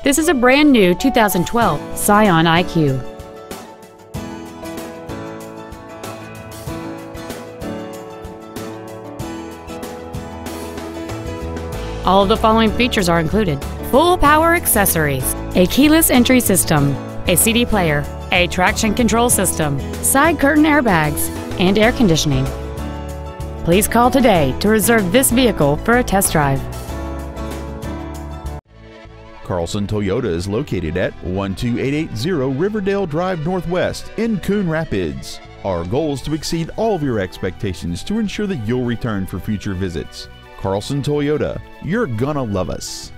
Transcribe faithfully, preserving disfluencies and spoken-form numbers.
This is a brand new two thousand twelve Scion I Q. All of the following features are included: full power accessories, a keyless entry system, a C D player, a traction control system, side curtain airbags, and air conditioning. Please call today to reserve this vehicle for a test drive. Carlson Toyota is located at one two eight eight zero Riverdale Drive Northwest in Coon Rapids. Our goal is to exceed all of your expectations to ensure that you'll return for future visits. Carlson Toyota, you're gonna love us.